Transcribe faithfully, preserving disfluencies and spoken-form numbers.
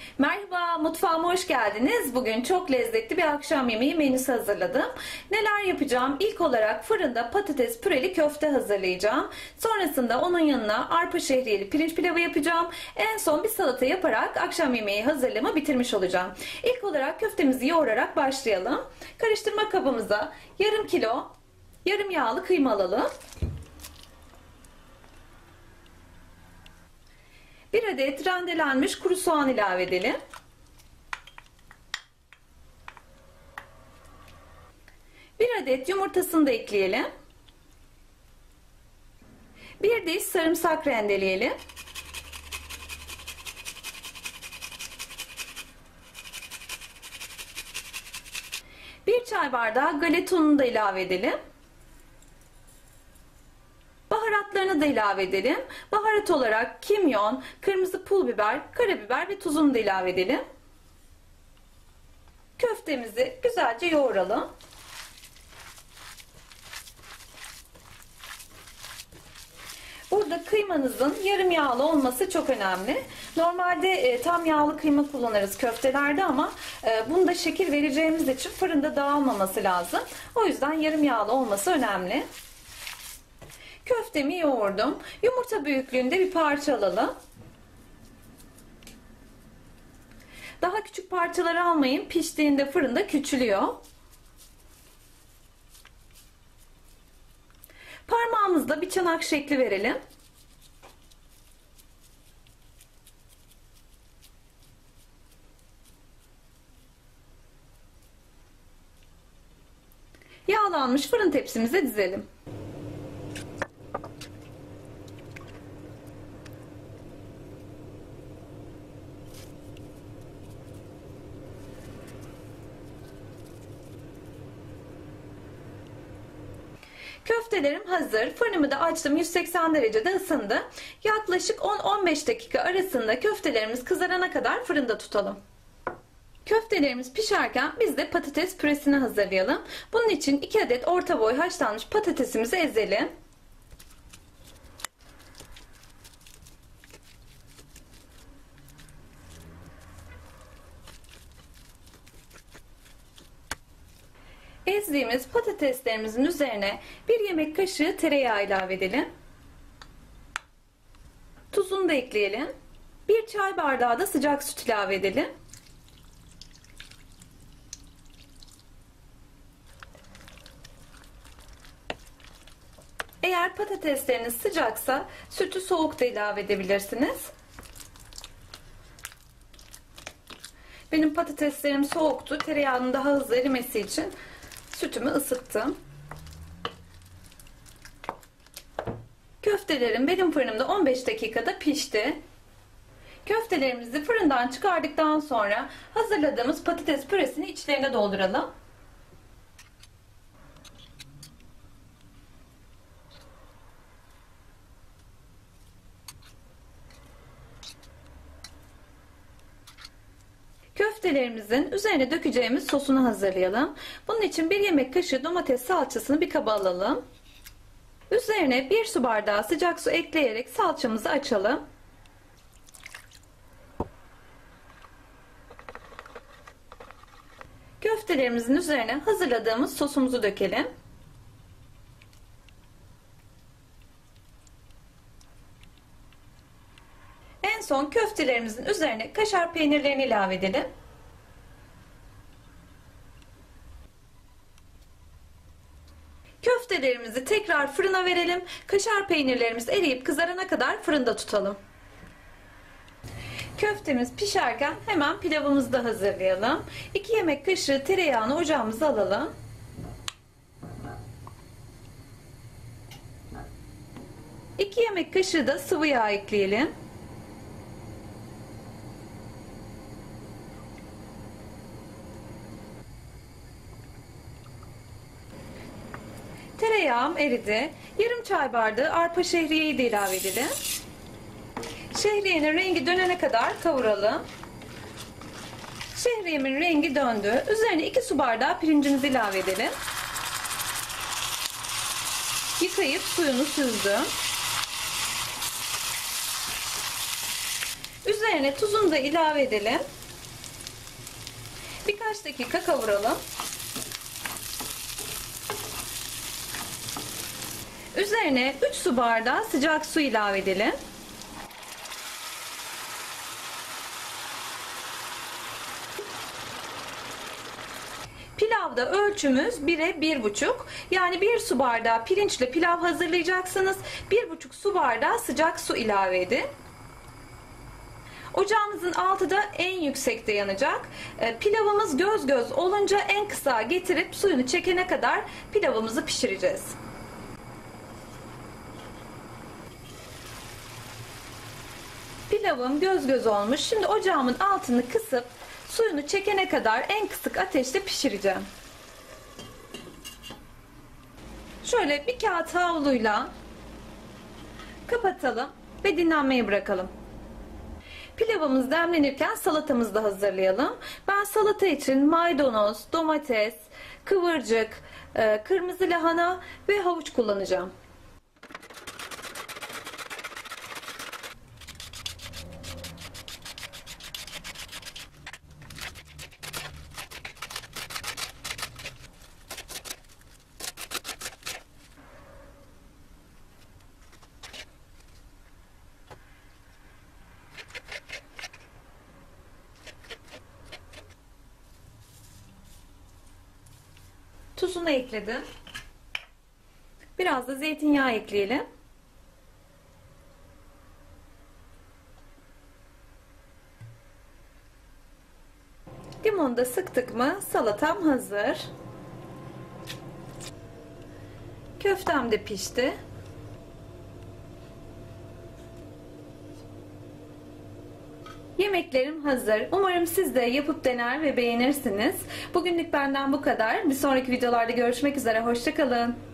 Merhaba, mutfağıma hoş geldiniz. Bugün çok lezzetli bir akşam yemeği menüsü hazırladım. Neler yapacağım? İlk olarak fırında patates püreli köfte hazırlayacağım. Sonrasında onun yanına arpa şehriyeli pirinç pilavı yapacağım. En son bir salata yaparak akşam yemeği hazırlığımı bitirmiş olacağım. İlk olarak köftemizi yoğurarak başlayalım. Karıştırma kabımıza yarım kilo yarım yağlı kıyma alalım. Bir adet rendelenmiş kuru soğan ilave edelim. Bir adet yumurtasını da ekleyelim. Bir diş sarımsak rendeleyelim. Bir çay bardağı galeta ununu da ilave edelim. Baharatlarını da ilave edelim. Baharat olarak kimyon, kırmızı pul biber, karabiber ve tuzunu da ilave edelim. Köftemizi güzelce yoğuralım. Burada kıymanızın yarım yağlı olması çok önemli. Normalde e, tam yağlı kıyma kullanırız köftelerde ama e, bunda şekil vereceğimiz için fırında dağılmaması lazım. O yüzden yarım yağlı olması önemli. Köftemi yoğurdum. Yumurta büyüklüğünde bir parça alalım. Daha küçük parçaları almayın. Piştiğinde fırında küçülüyor. Parmağımızla bir çanak şekli verelim. Yağlanmış fırın tepsimize dizelim. Köftelerim hazır. Fırınımı da açtım. yüz seksen derecede ısındı. Yaklaşık on on beş dakika arasında köftelerimiz kızarana kadar fırında tutalım. Köftelerimiz pişerken biz de patates püresini hazırlayalım. Bunun için iki adet orta boy haşlanmış patatesimizi ezelim. Ezdiğimiz patateslerimizin üzerine bir yemek kaşığı tereyağı ilave edelim. Tuzunu da ekleyelim. Bir çay bardağı da sıcak süt ilave edelim. Eğer patatesleriniz sıcaksa sütü soğuk da ilave edebilirsiniz. Benim patateslerim soğuktu. Tereyağının daha hızlı erimesi için sütümü ısıttım. Köftelerim benim fırınımda on beş dakikada pişti. Köftelerimizi fırından çıkardıktan sonra hazırladığımız patates püresini içlerine dolduralım. Köftelerimizin üzerine dökeceğimiz sosunu hazırlayalım. Bunun için bir yemek kaşığı domates salçasını bir kaba alalım. Üzerine bir su bardağı sıcak su ekleyerek salçamızı açalım. Köftelerimizin üzerine hazırladığımız sosumuzu dökelim. En son köftelerimizin üzerine kaşar peynirlerini ilave edelim. Köftelerimizi tekrar fırına verelim. Kaşar peynirlerimiz eriyip kızarana kadar fırında tutalım. Köftemiz pişerken hemen pilavımızı da hazırlayalım. iki yemek kaşığı tereyağını ocağımıza alalım. iki yemek kaşığı da sıvı yağ ekleyelim. Tereyağım eridi. Yarım çay bardağı arpa şehriyeyi de ilave edelim. Şehriyenin rengi dönene kadar kavuralım. Şehriyemin rengi döndü. Üzerine iki su bardağı pirincimizi ilave edelim. Yıkayıp suyunu süzdüm. Üzerine tuzunu da ilave edelim. Birkaç dakika kavuralım. Üzerine üç su bardağı sıcak su ilave edelim. Pilavda ölçümüz bire bir buçuk. Yani bir su bardağı pirinçle pilav hazırlayacaksınız. bir buçuk su bardağı sıcak su ilave edin. Ocağımızın altı da en yüksekte yanacak. Pilavımız göz göz olunca en kısa getirip suyunu çekene kadar pilavımızı pişireceğiz. Pilavım göz göz olmuş. Şimdi ocağımın altını kısıp suyunu çekene kadar en kısık ateşte pişireceğim. Şöyle bir kağıt havluyla kapatalım ve dinlenmeye bırakalım. Pilavımız demlenirken salatamızı da hazırlayalım. Ben salata için maydanoz, domates, kıvırcık, kırmızı lahana ve havuç kullanacağım. Tuzunu ekledim. Biraz da zeytinyağı ekleyelim. Limonu da sıktık mı salatam hazır. Köftem de pişti. Yemeklerim hazır. Umarım siz de yapıp dener ve beğenirsiniz. Bugünlük benden bu kadar. Bir sonraki videolarda görüşmek üzere. Hoşça kalın.